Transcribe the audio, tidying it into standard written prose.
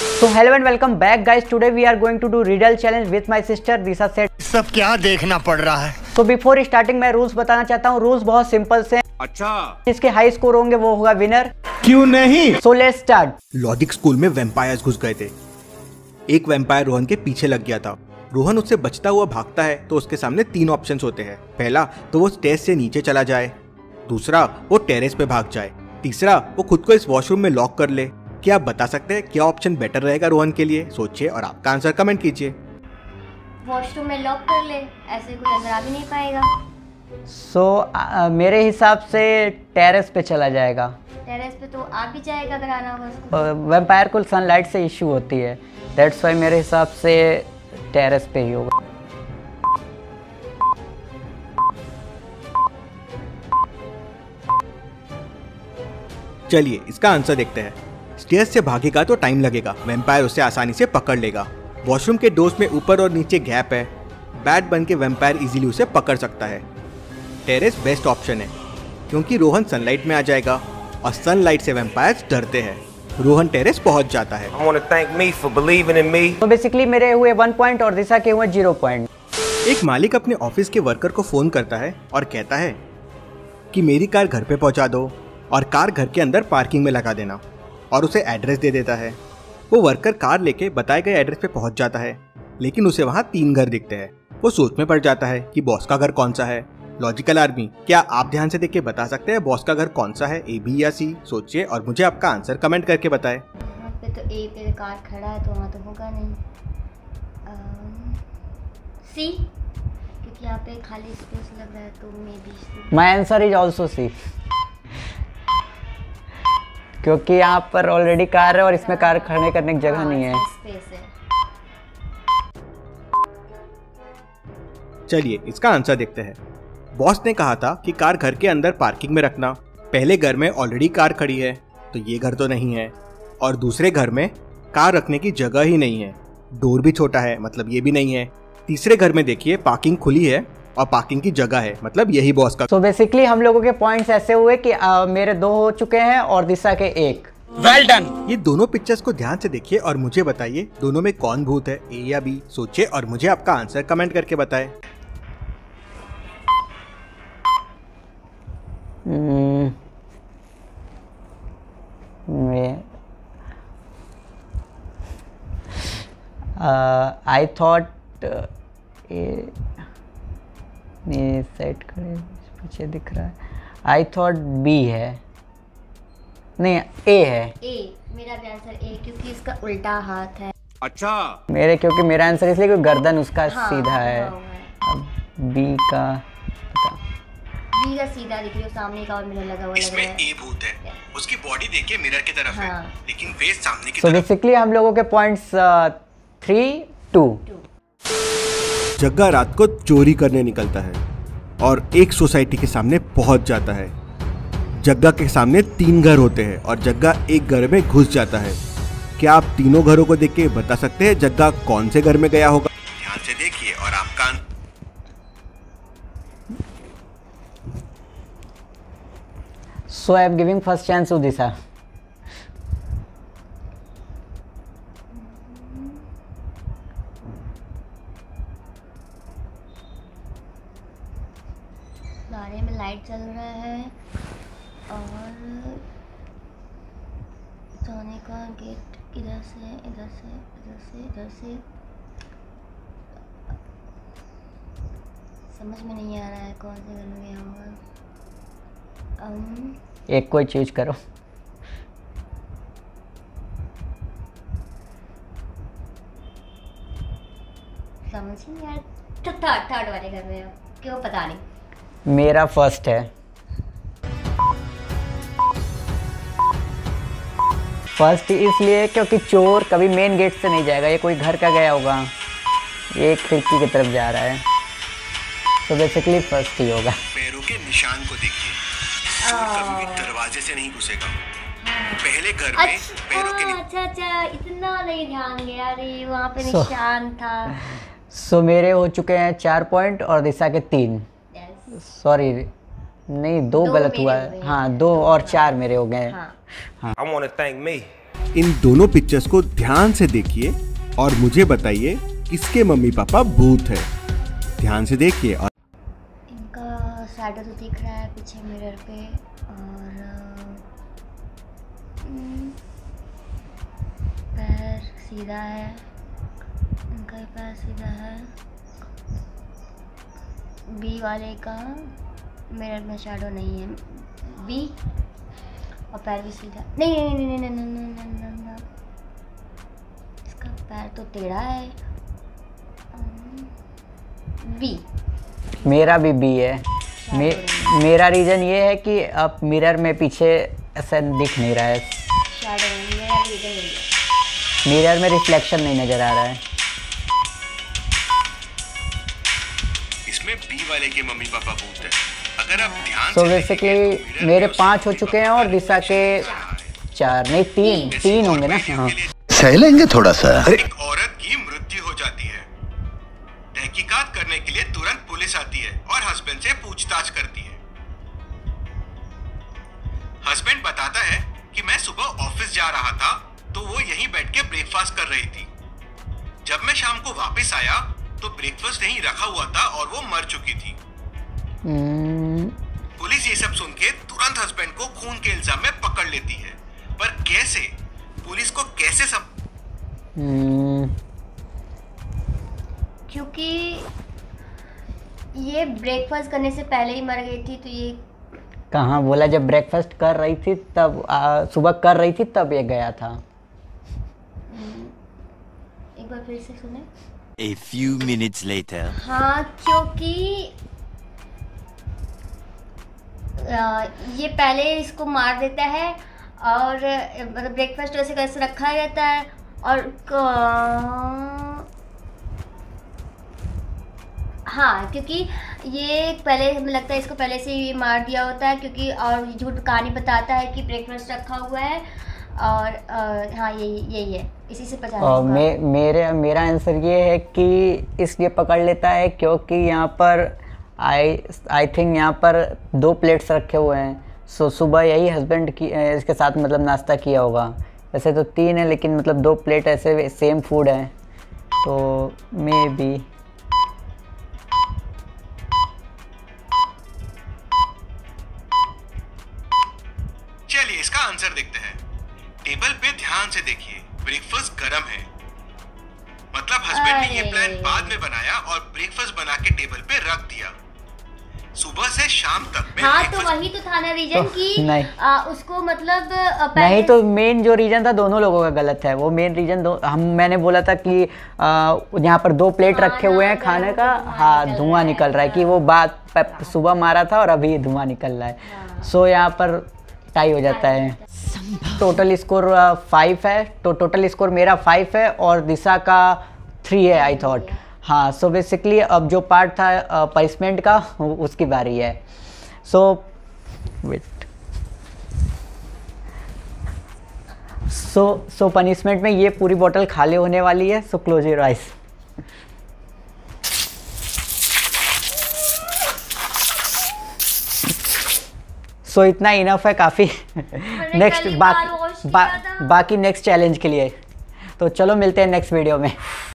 So hello and welcome back guys. Today we are going to do riddle challenge with my sister Disha Set. सब क्या देखना पड़ रहा है? So before starting मैं rules बताना चाहता हूँ. रूल्स बहुत सिंपल से. अच्छा. जिसके हाई स्कोर होंगे वो होगा विनर. क्यों नहीं? So let's start. Logic school में वैम्पायर्स घुस गए थे. एक वैम्पायर रोहन के पीछे लग गया था. रोहन उससे बचता हुआ भागता है तो उसके सामने 3 ऑप्शंस होते हैं. पहला तो वो स्टेज से नीचे चला जाए, दूसरा वो टेरेस पे भाग जाए, तीसरा वो खुद को इस वॉशरूम में लॉक कर ले. क्या आप बता सकते हैं क्या ऑप्शन बेटर रहेगा रोहन के लिए? सोचिए और आपका आंसर कमेंट कीजिए. वॉशरूम में लॉक कर ले, ऐसे कोई अंदर आ भी नहीं पाएगा. So मेरे हिसाब से टेरेस पे चला जाएगा. टेरेस पे तो आ भी जाएगा अगर आना होगा उसको. वैम्पायर को सनलाइट से इशू होती है, दैट्स वाई मेरे हिसाब से टेरेस पे ही होगा. चलिए इसका आंसर देखते हैं. स्टेज से भागेगा तो टाइम लगेगा, वैम्पायर उसे आसानी से पकड़ लेगा. वॉशरूम के डोर्स में ऊपर और नीचे गैप है, बैट बन के वैम्पायर इजीली उसे पकड़ सकता है. टेरेस बेस्ट ऑप्शन है क्योंकि रोहन सनलाइट में आ जाएगा और सनलाइट से वैम्पायर्स डरते हैं. रोहन टेरेस पहुंच जाता है. I want to thank me for believing in me. तो बेसिकली मेरे हुए 1 पॉइंट और दिशा के हुए 0 पॉइंट. एक मालिक अपने ऑफिस के वर्कर को फोन करता है और कहता है कि मेरी कार घर पे पहुंचा दो और कार घर के अंदर पार्किंग में लगा देना, और उसे एड्रेस दे देता है. वो वर्कर कार लेके बताए गए एड्रेस पे पहुंच जाता है, लेकिन उसे वहाँ 3 घर दिखते हैं. वो सोच में पड़ जाता है कि बॉस का घर कौन सा है. लॉजिकल आर्मी, क्या आप ध्यान से देख के बता सकते हैं बॉस का घर कौन सा है, ए, बी या सी? सोचिए और मुझे आपका आंसर कमेंट करके बताएं. यहाँ पे तो ए पे कार खड़ा है तो वहाँ तो होगा नहीं. सी, क्योंकि यहाँ पे खाली स्पेस लग रहा है तो maybe C. My answer is also C, क्योंकि यहाँ पर ऑलरेडी कार है और इसमें कार खड़े करने की जगह नहीं है. स्पेस है. चलिए इसका आंसर देखते हैं. बॉस ने कहा था कि कार घर के अंदर पार्किंग में रखना. पहले घर में ऑलरेडी कार खड़ी है तो ये घर तो नहीं है, और दूसरे घर में कार रखने की जगह ही नहीं है, डोर भी छोटा है मतलब ये भी नहीं है. तीसरे घर में देखिए पार्किंग खुली है और पार्किंग की जगह है, मतलब यही बॉस का. तो बेसिकली हम लोगों के पॉइंट्स ऐसे हुए कि मेरे 2 हो चुके हैं और दिशा के 1. Well done. ये दोनों पिक्चर्स को ध्यान से देखिए और मुझे बताइए दोनों में कौन भूत है, ए या बी? सोचिए और मुझे आपका आंसर कमेंट करके बताएं. आई थॉट सेट करे पीछे दिख रहा है. आई थॉट बी है, नहीं ए है. ए, मेरा भी आंसर ए, क्योंकि इसका उल्टा हाथ है. अच्छा. क्योंकि मेरा आंसर इसलिए क्योंकि गर्दन उसका सीधा है. अब बी का बी का सीधा दिख रही है, सामने का और मिरर लगा हुआ लग रहा है. ए भूत है, उसकी बॉडी देखिए मिरर की तरफ है, लेकिन फेस सामने की तरफ. तो बेसिकली हम लोगों के पॉइंट्स 3-2. जग्गा रात को चोरी करने निकलता है और एक सोसाइटी के सामने पहुंच जाता है. जग्गा के सामने 3 घर होते हैं और जग्गा एक घर में घुस जाता है. क्या आप तीनों घरों को देख के बता सकते हैं जग्गा कौन से घर में गया होगा? ध्यान से देखिए और आपका So I am giving first chance to Disha. गाड़ी में लाइट चल रहा है और जाने का गेट इधर से इधर से इधर से इधर से. समझ में नहीं आ रहा है कौन से घर में गया होगा. एक कोई चूज करो. समझ नहीं यार. थर्ड वाले घर में क्यों पता नहीं. मेरा फर्स्ट है. फर्स्ट इसलिए क्योंकि चोर कभी मेन गेट से नहीं जाएगा, ये कोई घर का गया होगा, ये खिड़की की तरफ जा रहा है. तो बेसिकली फर्स्ट ही होगा. पैरों के निशान को देखिए, कभी भी दरवाजे से नहीं घुसेगा. पहले घर में पैरों के अच्छा इतना नहीं ध्यान गया. अरे वहाँ पे निशान था. सो मेरे हो चुके हैं 4 पॉइंट और दिशा के 3. सॉरी नहीं, 2 गलत हुआ है. हाँ 2 और 4 मेरे हो गए. I want to thank me इन दोनों पिक्चर्स को ध्यान से देखिए और मुझे बताइए किसके मम्मी पापा भूत है। ध्यान से देखिए। और इनका शैडो तो दिख रहा है पीछे मिरर पे, और पैर सीधा है, इनका ही पैर सीधा है। बी वाले का मिरर में शैडो नहीं है, बी, और पैर भी सीधा। नहीं नहीं नहीं नहीं नहीं नहीं नहीं नहीं नहीं नहीं, इसका पैर तो टेढ़ा है। बी, मेरा भी बी है। मेरा रीज़न ये है कि अब मिरर में पीछे ऐसा दिख नहीं रहा है, शैडो है, मेरा रीजन यही है। मिरर में रिफ्लेक्शन नहीं नज़र आ रहा है। इसमें बी वाले के मम्मी पापा भूत है। अगर आप ध्यान सो बेसिकली मेरे 5 हो चुके हैं और दिशा के 4 नहीं 3 होंगे ना। हाँ सह लेंगे थोड़ा सा। एक औरत की मृत्यु हो जाती है। तहकीकात करने के लिए तुरंत पुलिस आती है और हस्बैंड से पूछताछ करती है। हस्बैंड बताता है कि मैं सुबह ऑफिस जा रहा था तो वो यहीं बैठ के ब्रेकफास्ट कर रही थी। जब मैं शाम को वापस आया तो ब्रेकफास्ट यहीं रखा हुआ था और वो मर चुकी थी। पुलिस ये सब सुन के तुरंत हस्बैंड को खून के इल्जाम में पकड़ लेती है। पर कैसे? पुलिस को कैसे सब? क्योंकि ये ब्रेकफास्ट करने से पहले ही मर गई थी, तो ये कहाँ बोला, जब ब्रेकफास्ट कर रही थी तब सुबह कर रही थी तब ये गया था। एक बार फिर से सुने। A few minutes later. हाँ, क्योंकि ये पहले इसको मार देता है और मतलब ब्रेकफास्ट वैसे कैसे रखा रहता है, और हाँ, क्योंकि ये पहले हमें लगता है इसको पहले से ही मार दिया होता है, क्योंकि और झूठ कहानी बताता है कि ब्रेकफास्ट रखा हुआ है, और हाँ यही है, इसी से पता और मेरा आंसर ये है कि इसलिए पकड़ लेता है क्योंकि यहाँ पर आई थिंक यहाँ पर 2 प्लेट्स रखे हुए हैं। सो सुबह यही हस्बैंड की इसके साथ मतलब नाश्ता किया होगा। वैसे तो 3 है लेकिन मतलब 2 प्लेट ऐसे सेम फूड है, तो मे बी। चलिए इसका आंसर देखते हैं। टेबल पे ध्यान से देखिए, ब्रेकफास्ट गरम है, मतलब हस्बैंड ने ये प्लान बाद में बनाया और ब्रेकफास्ट बना के टेबल पे रख दिया। सुबह से शाम तक में हाँ, तो वही तो था ना रीजन कि उसको मतलब नहीं, तो मेन जो रीजन था दोनों लोगों का गलत है। वो मेन रीजन मैंने बोला था कि यहाँ पर 2 प्लेट रखे हुए हैं खाने का, हाँ धुआं निकल रहा है, कि वो बात सुबह मारा था और अभी धुआं निकल रहा है। सो यहाँ पर टाई हो जाता है। टोटल स्कोर 5 है, तो टोटल स्कोर मेरा 5 है और दिशा का 3 है आई थॉट। हाँ, सो बेसिकली अब जो पार्ट था पनिशमेंट का उसकी बारी है। सो वेट, सो पनिशमेंट में ये पूरी बोतल खाली होने वाली है। So close your eyes. So इतना इनफ है, काफ़ी। नेक्स्ट बाकी नेक्स्ट चैलेंज के लिए। तो चलो मिलते हैं नेक्स्ट वीडियो में।